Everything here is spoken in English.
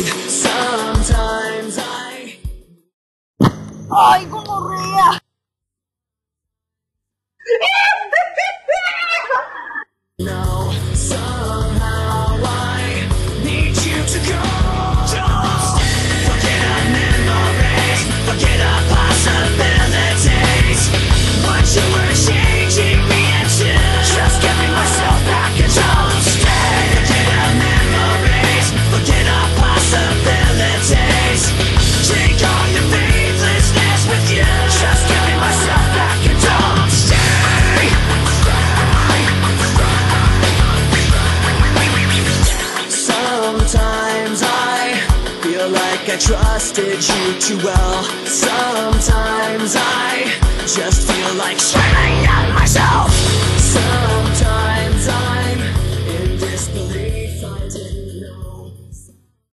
breathe. Sometimes ¡Ay, gonorrea! no, somehow I need you to go. Don't stay. Forget our memories, forget our possibilities. What you were changing me into, just giving myself back and don't stay. Forget our memories, forget our possibilities. Take all your faithlessness with you, just giving myself back and don't stay. Sometimes I feel like I trusted you too well. Sometimes I just feel like screaming at myself.